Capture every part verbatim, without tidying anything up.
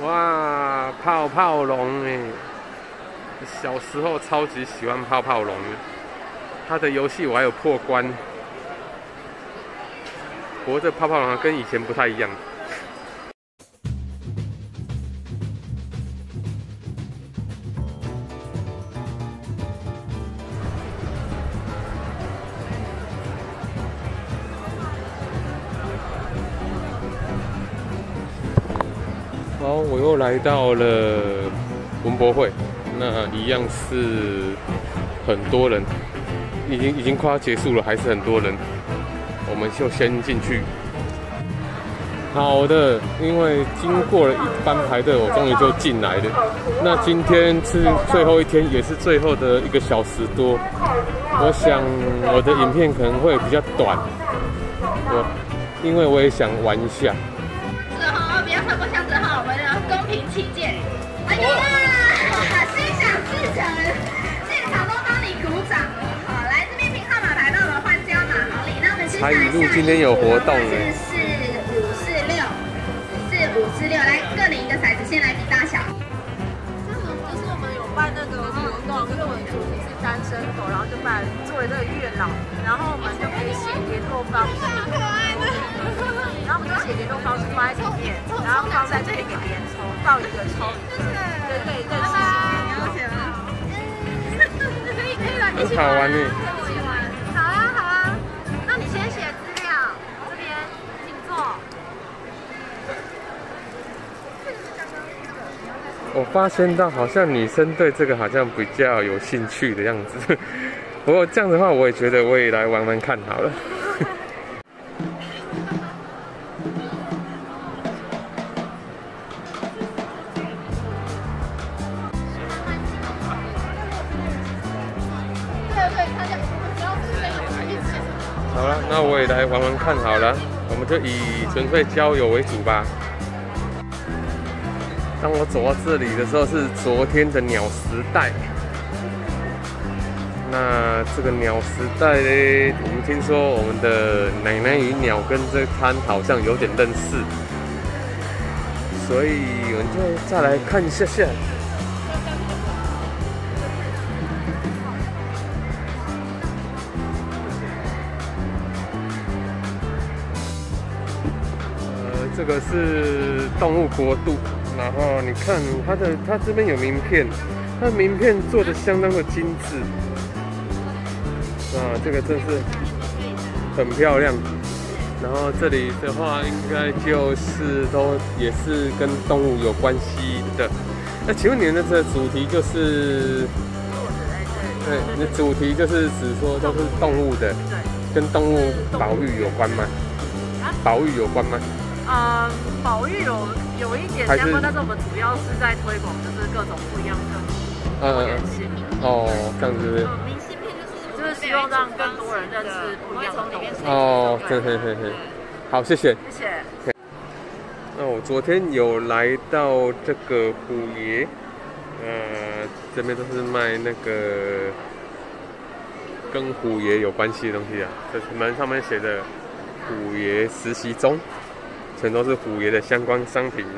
哇，泡泡龙哎！小时候超级喜欢泡泡龙的，它的游戏我还有破关。不过这泡泡龙跟以前不太一样。好，我又来到了文博会，那一样是很多人，已经已经快要结束了，还是很多人，我们就先进去。好的，因为经过了一番排队，我终于就进来了。那今天是最后一天，也是最后的一个小时多，我想我的影片可能会比较短，我因为我也想玩一下。 不要超过箱子号，为了公平起见。哎呀，心想事成，现场都帮你鼓掌了。好，来这边凭号码牌帮我们换加码好礼。那我们接下来下一今天有活动了， 是五四六，是五四六，来各领一个骰子，先来比大小。 这种就是我们有办那个活动，就是我们主题是单身狗，然后就办作为这个月老，然后我们就可以写联络方式，可爱的。然后我们就写联络方式放在里面，然后放在这里给别人抽，到一个抽，对对对，认识你要钱吗？可以可以来一起玩， 好玩呢。 一起玩，好啊好啊。那你先写资料，这边请坐。 我发现到好像女生对这个好像比较有兴趣的样子，不过这样的话，我也觉得我也来玩玩看好了。好了，那我也来玩玩看好了，我们就以纯粹交友为主吧。当我走到这里的时候，是昨天的鸟时代。那这个鸟时代呢，我们听说我们的奶奶与鸟跟这摊好像有点认识，所以我们就再来看一下下。这个是动物国度，然后你看它的，它这边有名片，它的名片做的相当的精致，啊，这个真是很漂亮。然后这里的话，应该就是都也是跟动物有关系的。那请问你们的这个主题就是？对，你主题就是指说都是动物的，跟动物保育有关吗？保育有关吗？ 嗯，保育有有一点相关，但是我们主要是在推广，就是各种不一样的多元性。 哦，这样子。 嗯，明信片就是就是希望让更多人认识不一样的动物。 哦，嘿嘿嘿嘿，好，谢谢。 谢谢。 那我昨天有来到这个虎爷，呃，这边都是卖那个跟虎爷有关系的东西啊，就是门上面写的虎爷实习中。全都是虎爷的相关商品。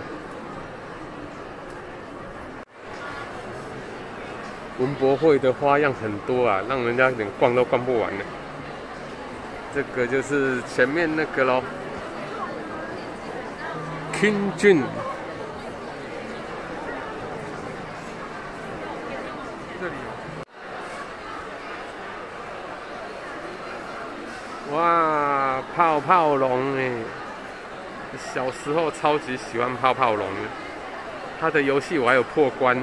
文博会的花样很多啊，让人家连逛都逛不完了。这个就是前面那个咯 ，King Jun。这里有。哇，泡泡龙哎！小时候超级喜欢泡泡龙的，它的游戏我还有破关。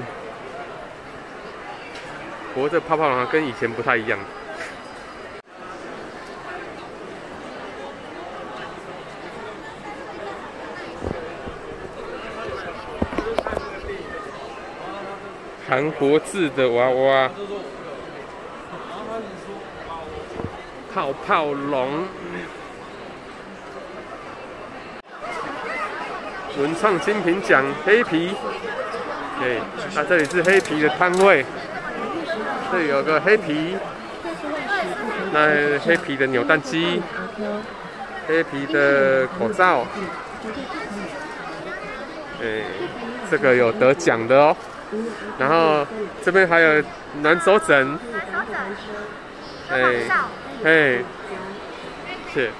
不过这泡泡龙跟以前不太一样。韩国制的娃娃，泡泡龙。文创精品奖黑皮，对，那、啊、这里是黑皮的摊位，这里有个黑皮，那黑皮的扭蛋机，黑皮的口罩， 哎，这个有得奖的哦。然后这边还有暖手枕， 暖手枕， 哎哎，是。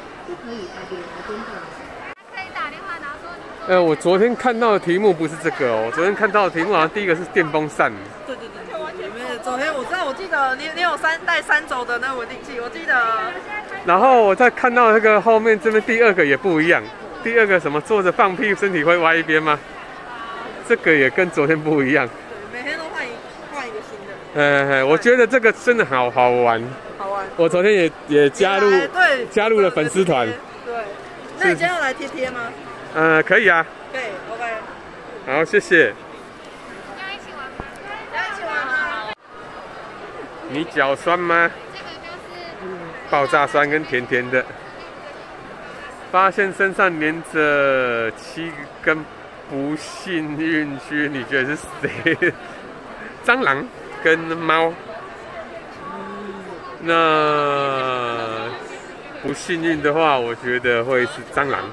可以打电话拿说。 呃，我昨天看到的题目不是这个哦，我昨天看到的题目好像第一个是电风扇。 对对对，完全没有。昨天我知道，我记得你你有三带三轴的那个稳定器，我记得。 然后我再看到那个后面这边第二个也不一样，第二个什么坐着放屁身体会歪一边吗？这个也跟昨天不一样。 对，每天都换一换一个新的。 呃，我觉得这个真的好好玩。 好玩。 我昨天也也加入， 对， 加入了粉丝团。 对。那你今天要来贴贴吗？ 呃，可以啊。 可以 ，OK。 好，谢谢。 要一起玩吗？ 要一起玩吗？ 你脚酸吗？ 这个就是爆炸酸跟甜甜的。发现身上粘着七根不幸运区，你觉得是谁？蟑螂跟猫。那不幸运的话，我觉得会是蟑螂。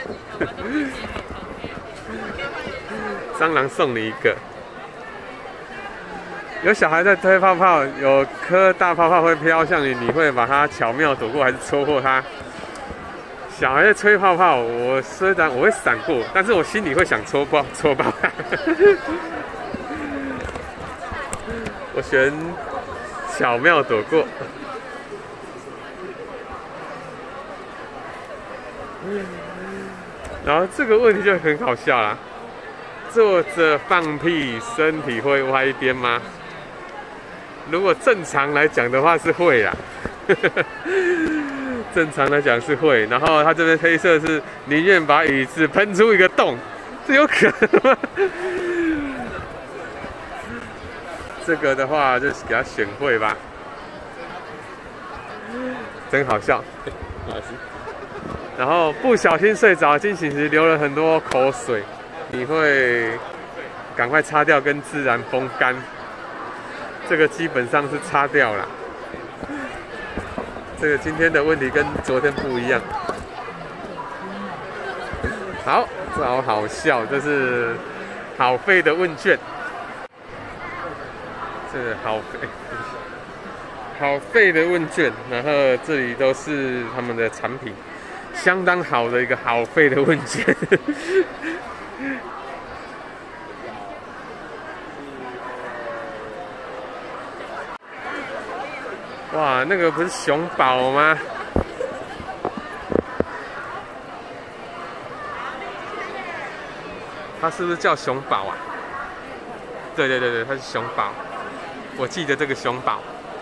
蟑螂送你一个。有小孩在推泡泡，有颗大泡泡会飘向你，你会把它巧妙躲过，还是戳破它？小孩在吹泡泡，我虽然我会闪过，但是我心里会想戳爆戳爆它。我选巧妙躲过。然后这个问题就很好笑啦，坐着放屁，身体会歪一边吗？如果正常来讲的话是会啦。正常来讲是会，然后它这边黑色是宁愿把椅子喷出一个洞，这有可能吗？这个的话就给它选会吧，真好笑。不好意思。然后不小心睡着，惊醒时流了很多口水，你会赶快擦掉跟自然风干。这个基本上是擦掉了。这个今天的问题跟昨天不一样。好，这好好笑，这是好废的问卷。这个好废，好废的问卷。然后这里都是他们的产品，相当好的一个好废的问卷。哇，那个不是熊宝吗？它是不是叫熊宝啊？对对对对，它是熊宝。我记得这个熊宝。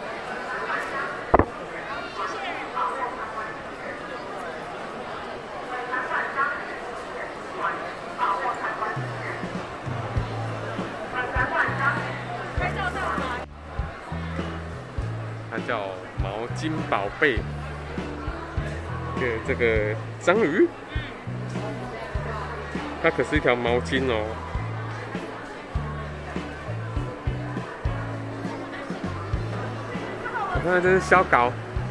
它叫毛巾宝贝，对，这个章鱼，它可是一条毛巾哦。我看这是小狗，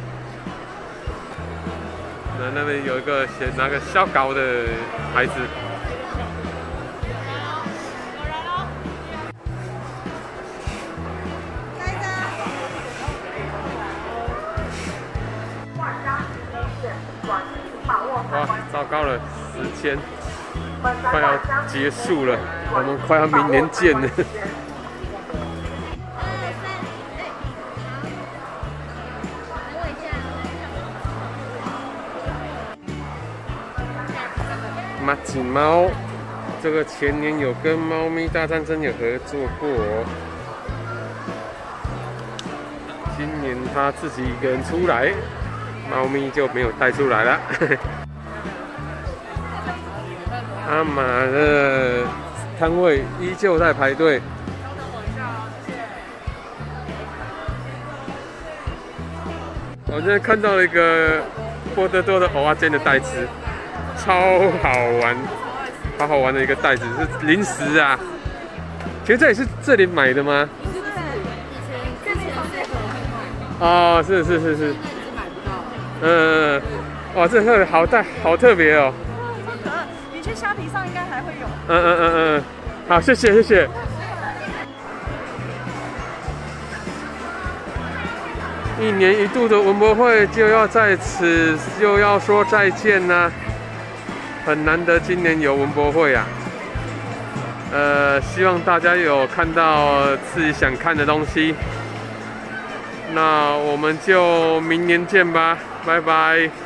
那那边有一个写拿个小狗的牌子。哇，糟糕了，时间快要结束了，我们快要明年见了。马景猫，这个前年有跟《猫咪大战争》有合作过哦，今年他自己一个人出来。猫咪就没有带出来了。阿玛的摊位依旧在排队。我现在看到了一个波多多的蚵仔煎的袋子，超好玩，好好玩的一个袋子，是零食啊。其实这也是这里买的吗？哦，是是是是。嗯，哇，这个好大，好特别哦！ 以去虾皮上应该还会有。 嗯嗯嗯嗯，好，谢谢谢谢。一年一度的文博会就要在此又要说再见啦，很难得今年有文博会啊。呃，希望大家有看到自己想看的东西。那我们就明年见吧，拜拜。